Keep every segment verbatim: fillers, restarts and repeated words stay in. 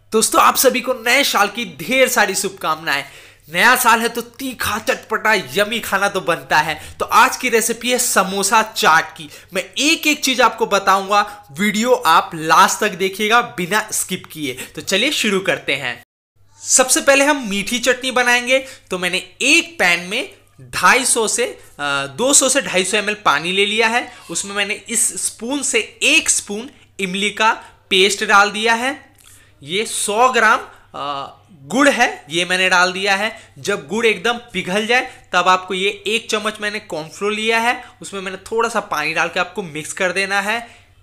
दोस्तों, आप सभी को नए साल की ढेर सारी शुभकामनाएं। नया साल है तो तीखा चटपटा यमी खाना तो बनता है। तो आज की रेसिपी है समोसा चाट की। मैं एक एक चीज आपको बताऊंगा, वीडियो आप लास्ट तक देखिएगा बिना स्किप किए। तो चलिए शुरू करते हैं। सबसे पहले हम मीठी चटनी बनाएंगे। तो मैंने एक पैन में दो सौ से दो सौ से ढाई सौ एम एल पानी ले लिया है। उसमें मैंने इस स्पून से एक स्पून इमली का पेस्ट डाल दिया है। ये सौ ग्राम गुड़ है, ये मैंने डाल दिया है। जब गुड़ एकदम पिघल जाए तब आपको ये एक चम्मच मैंने कॉर्नफ्लोर लिया है, उसमें मैंने थोड़ा सा पानी डाल के आपको मिक्स कर देना है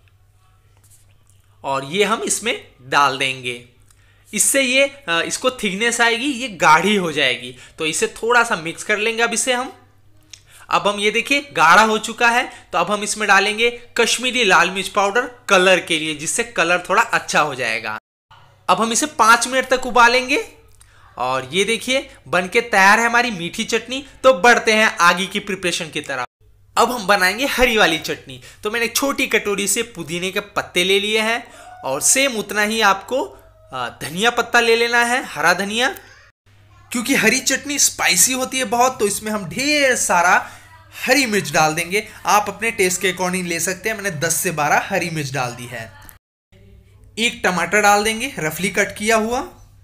और ये हम इसमें डाल देंगे। इससे ये इसको थिकनेस आएगी, ये गाढ़ी हो जाएगी। तो इसे थोड़ा सा मिक्स कर लेंगे अब इसे हम। अब हम ये देखिए गाढ़ा हो चुका है। तो अब हम इसमें डालेंगे कश्मीरी लाल मिर्च पाउडर कलर के लिए, जिससे कलर थोड़ा अच्छा हो जाएगा। अब हम इसे पांच मिनट तक उबालेंगे और ये देखिए बनके तैयार है हमारी मीठी चटनी। तो बढ़ते हैं आगे की प्रिपरेशन की तरफ। अब हम बनाएंगे हरी वाली चटनी। तो मैंने छोटी कटोरी से पुदीने के पत्ते ले लिए हैं और सेम उतना ही आपको धनिया पत्ता ले लेना है, हरा धनिया। क्योंकि हरी चटनी स्पाइसी होती है बहुत, तो इसमें हम ढेर सारा हरी मिर्च डाल देंगे। आप अपने टेस्ट के अकॉर्डिंग ले सकते हैं। मैंने दस से बारह हरी मिर्च डाल दी है। एक टमाटर डाल देंगे रफली कट किया हुआ।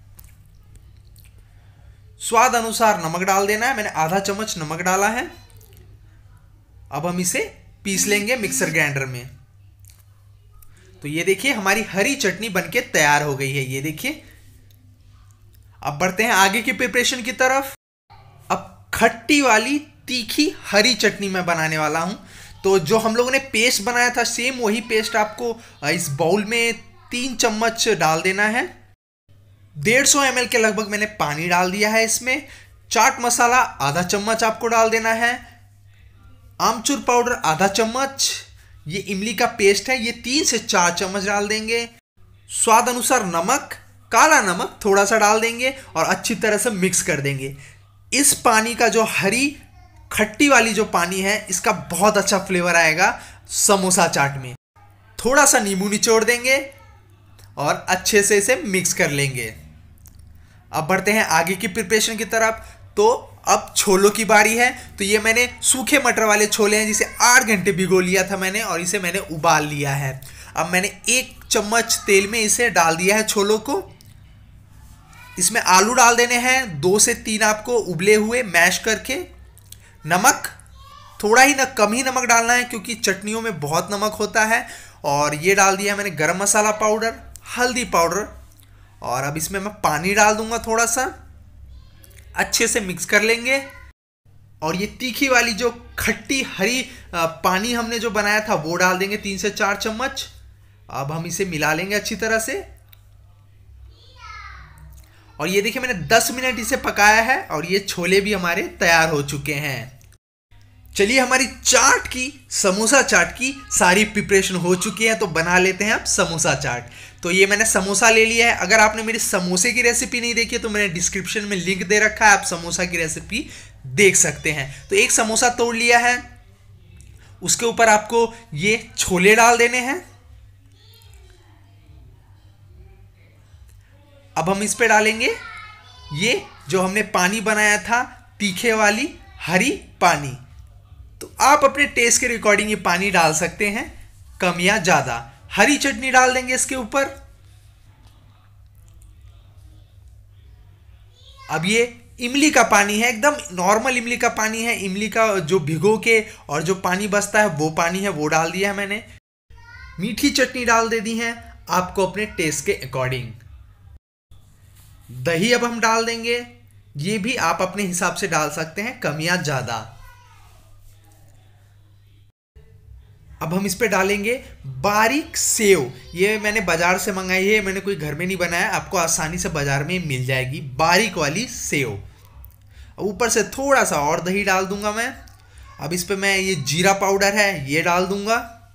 स्वाद अनुसार नमक डाल देना है, मैंने आधा चम्मच नमक डाला है। अब हम इसे पीस लेंगे मिक्सर ग्राइंडर में। तो ये देखिए हमारी हरी चटनी बनके तैयार हो गई है, ये देखिए। अब बढ़ते हैं आगे की प्रिपरेशन की तरफ। अब खट्टी वाली तीखी हरी चटनी मैं बनाने वाला हूं। तो जो हम लोगों ने पेस्ट बनाया था, सेम वही पेस्ट आपको इस बाउल में तीन चम्मच डाल देना है। डेढ़ सौ एम एल के लगभग मैंने पानी डाल दिया है इसमें। चाट मसाला आधा चम्मच आपको डाल देना है। आमचूर पाउडर आधा चम्मच। ये इमली का पेस्ट है, ये तीन से चार चम्मच डाल देंगे। स्वाद अनुसार नमक, काला नमक थोड़ा सा डाल देंगे और अच्छी तरह से मिक्स कर देंगे। इस पानी का जो हरी खट्टी वाली जो पानी है, इसका बहुत अच्छा फ्लेवर आएगा समोसा चाट में। थोड़ा सा नींबू निचोड़ देंगे और अच्छे से इसे मिक्स कर लेंगे। अब बढ़ते हैं आगे की प्रिपरेशन की तरफ। तो अब छोलों की बारी है। तो ये मैंने सूखे मटर वाले छोले हैं, जिसे आठ घंटे भिगो लिया था मैंने और इसे मैंने उबाल लिया है। अब मैंने एक चम्मच तेल में इसे डाल दिया है छोलों को। इसमें आलू डाल देने हैं, दो से तीन आपको उबले हुए मैश करके। नमक थोड़ा ही न कम ही नमक डालना है, क्योंकि चटनियों में बहुत नमक होता है। और ये डाल दिया मैंने गरम मसाला पाउडर, हल्दी पाउडर। और अब इसमें मैं पानी डाल दूंगा थोड़ा सा, अच्छे से मिक्स कर लेंगे। और ये तीखी वाली जो खट्टी हरी पानी हमने जो बनाया था वो डाल देंगे तीन से चार चम्मच। अब हम इसे मिला लेंगे अच्छी तरह से। और ये देखिए मैंने दस मिनट इसे पकाया है और ये छोले भी हमारे तैयार हो चुके हैं। चलिए, हमारी चाट की समोसा चाट की सारी प्रिपरेशन हो चुकी है। तो बना लेते हैं अब समोसा चाट। तो ये मैंने समोसा ले लिया है। अगर आपने मेरी समोसे की रेसिपी नहीं देखी है तो मैंने डिस्क्रिप्शन में लिंक दे रखा है, आप समोसा की रेसिपी देख सकते हैं। तो एक समोसा तोड़ लिया है, उसके ऊपर आपको ये छोले डाल देने हैं। अब हम इस पे डालेंगे ये जो हमने पानी बनाया था, तीखे वाली हरी पानी। तो आप अपने टेस्ट के अकॉर्डिंग ये पानी डाल सकते हैं, कम या ज्यादा। हरी चटनी डाल देंगे इसके ऊपर। अब ये इमली का पानी है, एकदम नॉर्मल इमली का पानी है। इमली का जो भिगो के और जो पानी बचता है वो पानी है, वो डाल दिया है मैंने। मीठी चटनी डाल दे दी है आपको अपने टेस्ट के अकॉर्डिंग। दही अब हम डाल देंगे, ये भी आप अपने हिसाब से डाल सकते हैं, कम या ज्यादा। अब हम इस पे डालेंगे बारीक सेव। ये मैंने बाजार से मंगाई है, मैंने कोई घर में नहीं बनाया, आपको आसानी से बाजार में मिल जाएगी बारीक वाली सेव। ऊपर से थोड़ा सा और दही डाल दूंगा मैं। अब इस पे मैं ये जीरा पाउडर है ये डाल दूंगा।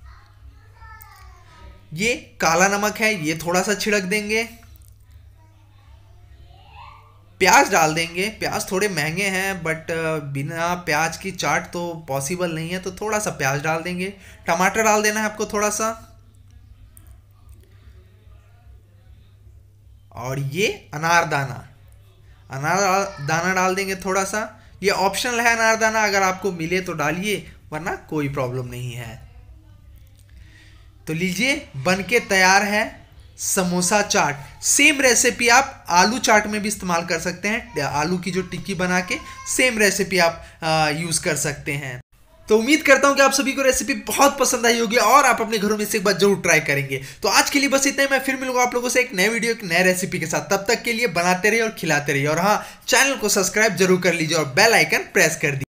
ये काला नमक है, ये थोड़ा सा छिड़क देंगे। प्याज डाल देंगे। प्याज थोड़े महंगे हैं, बट बिना प्याज की चाट तो पॉसिबल नहीं है, तो थोड़ा सा प्याज डाल देंगे। टमाटर डाल देना है आपको थोड़ा सा। और ये अनारदाना, अनार दाना डाल देंगे थोड़ा सा। ये ऑप्शनल है अनारदाना, अगर आपको मिले तो डालिए, वरना कोई प्रॉब्लम नहीं है। तो लीजिए बन के तैयार है समोसा चाट। सेम रेसिपी आप आलू चाट में भी इस्तेमाल कर सकते हैं। आलू की जो टिक्की बना के सेम रेसिपी आप यूज कर सकते हैं। तो उम्मीद करता हूं कि आप सभी को रेसिपी बहुत पसंद आई होगी और आप अपने घरों में से एक बार जरूर ट्राई करेंगे। तो आज के लिए बस इतना ही। मैं फिर मिलूंगा आप लोगों से एक नए वीडियो एक नए रेसिपी के साथ। तब तक के लिए बनाते रहिए और खिलाते रहिए, और हाँ, चैनल को सब्सक्राइब जरूर कर लीजिए और बेल आइकन प्रेस कर दीजिए।